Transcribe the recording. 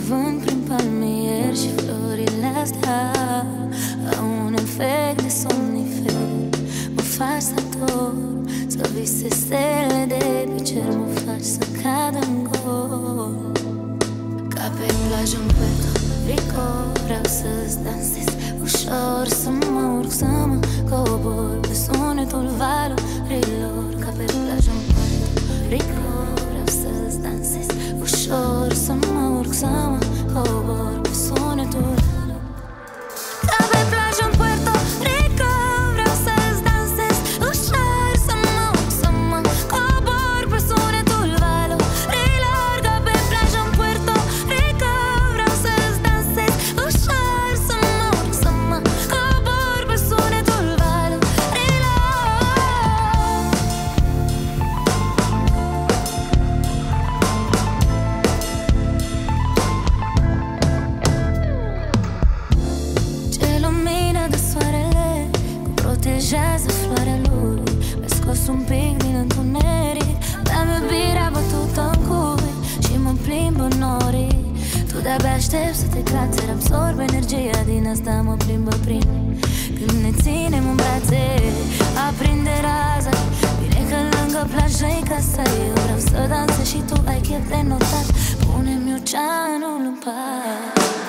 vânt prin palmier și florile astea au un efect de somnifer. Mă faci să dorm, să vise stele de pe cer, mă faci să cad în gol. Ca pe plajă în Puerto Rico, vreau să-ți dansez ușor, să mă urc, să mă cobor pe sunetul valurilor. Ca pe plajă în Puerto Rico, vreau să-ți dansez ușor, să mă urc, să mă cobor pe sunetul. Ca pe plajă în Puerto Rico, vreau să-ți dansez ușor, să mă urc, să mă cobor pe sunetul valurilor. Ca pe plajă în Puerto Rico, vreau să-ți dansez ușor, să mă urc, să mă cobor pe sunetul valurilor. Ce lumină de soarele cum protejează floarea lui. Mi-a scos un pic din întuneric, mi-am iubirea bătută în cui și mă plimb în norii. Tu de-abia aștept să te cațer, absorb energia din asta, mă plimbă prin. Când ne ținem în brațe, aprinde raza. Bine că lângă plajă-i casa, eu vreau să dansez și tu ai chef de notat. Pune-mi oceanul în pat.